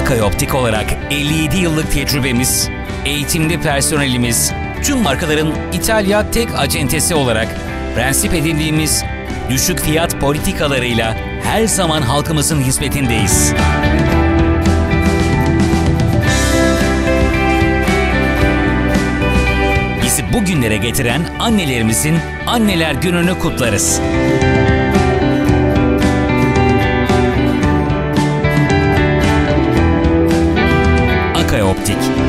Akay Optik olarak 57 yıllık tecrübemiz, eğitimli personelimiz, tüm markaların İtalya tek acentesi olarak prensip edindiğimiz düşük fiyat politikalarıyla her zaman halkımızın hizmetindeyiz. Bizi bugünlere getiren annelerimizin Anneler Günü'nü kutlarız. Akay Optik.